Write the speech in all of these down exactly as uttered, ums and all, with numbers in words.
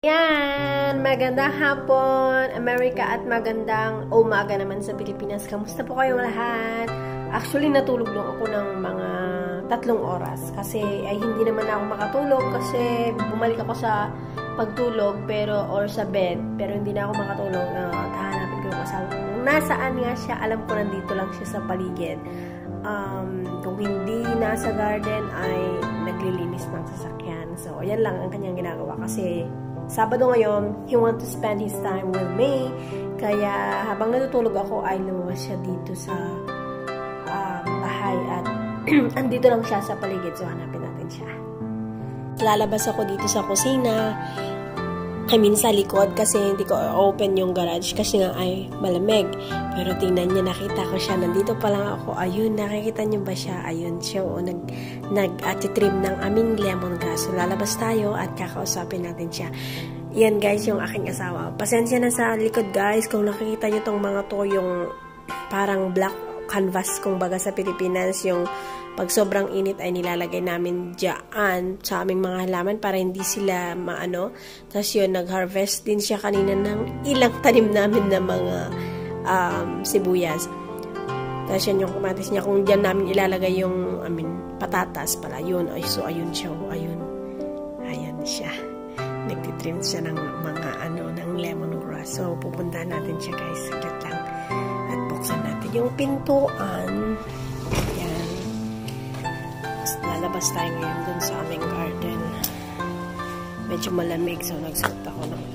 Yan! Magandang hapon, Amerika, at magandang umaga naman sa Pilipinas. Kamusta po kayo lahat? Actually, natulog lang ako ng mga tatlong oras. Kasi, ay hindi naman ako makatulog kasi bumalik ako sa pagtulog pero or sa bed. Pero hindi na ako makatulog. Uh, Hahanapin ko yung kasama ko. Nasaan nga siya? Alam ko nandito lang siya sa paligid. Um, kung hindi nasa garden ay naglilinis ng sasakyan. So, ayan lang ang kanyang ginagawa kasi Sabado ngayon, he want to spend his time with me. Kaya habang natutulog ako ay lumabas siya dito sa um, bahay at andito lang siya sa paligid. So, hanapin natin siya. Lalabas ako dito sa kusina. I mean, sa likod kasi hindi ko open yung garage kasi nga ay malamig. Pero tingnan niya, nakita ko siya. Nandito pa lang ako. Ayun, nakikita niyo ba siya? Ayun siya. O, nag, nag-trim ng aming lemongrass. So, lalabas tayo at kakausapin natin siya. Yan guys, yung aking asawa. Pasensya na sa likod guys. Kung nakikita niyo tong mga to, yung parang black canvas, kung baga sa Pilipinas, yung pag sobrang init ay nilalagay namin dyan sa aming mga halaman para hindi sila maano. Tapos yun, nag-harvest din siya kanina ng ilang tanim namin na mga um, sibuyas. Tapos yun yung kamatis niya. Kung dyan namin ilalagay yung, I mean, patatas pala. Yun, ay, so ayun siya. Ayun. Ayan siya. Nagtitrim siya ng mga ano, ng lemongrass. So, pupuntahan natin siya guys. Saglit lang. At buksan natin yung pintuan. Ayan. Lalabas tayo ngayon dun sa aming garden. Medyo malamig, so nagsuot ako ng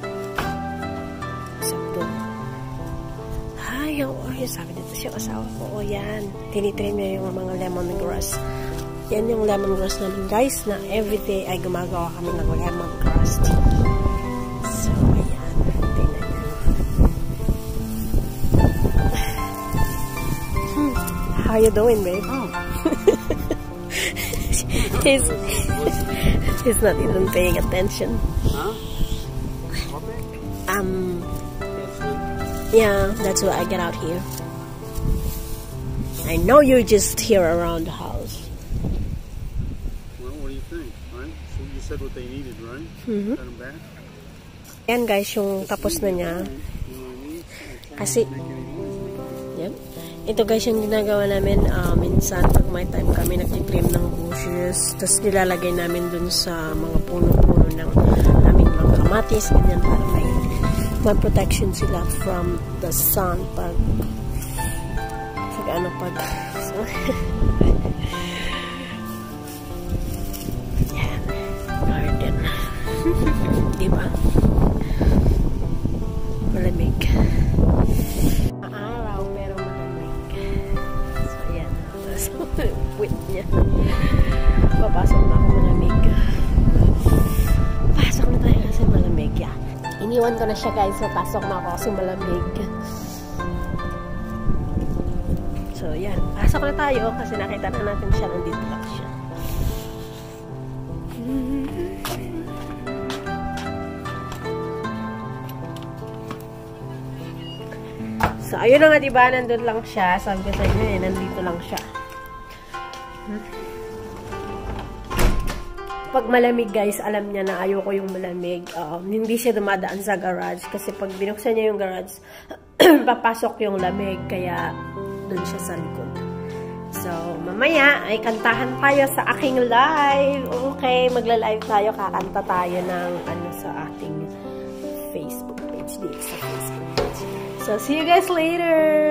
sabdo. Ay, oh, oh, sabi dito siya asawa ko. O, yan. Tinitrim niya yung mga lemongrass. Yan yung lemongrass namin, guys, na everyday ay gumagawa kami ng lemongrass tea. So, ayan. Tingnan niya. Hmm. How you doing, babe? Oh. He's, he's not even paying attention. Huh? Um, yeah, that's why I get out here. I know you're just here around the house. Well, what do you think, right? So you said what they needed, right? Mm-hmm. Cut them back? Yan guys, yung tapos na niya. Kasi, yep. Ito guys yung ginagawa namin uh, minsan pag may time kami nagtitrim ng bushes, tapos nilalagay namin dun sa mga puno-puno ng aming mga kamatis, ganyan para may, may protection sila from the sun pag pag ano pag so, yan, garden. Diba? Malamig. Wait niya. Papasok na ako malamig. Pasok na tayo kasi malamig. Yeah. Iniwan ko na siya guys. Papasok na ako kasi malamig. So yan. Pasok na tayo kasi nakita na natin siya. Nandito lang siya. So ayun na nga diba. Nandun lang siya. Sabi ko sa inyo eh. Nandito lang siya. Pag malamig guys, alam niya na ayoko yung malamig. Um, hindi siya dumadaan sa garage kasi pag binuksan niya yung garage, papasok yung lamig. Kaya dun siya sa likod. So, mamaya ay kantahan tayo sa aking live. Okay, magla-live tayo. Kakanta tayo ng ano sa ating Facebook page. Dito sa Facebook page. So, see you guys later!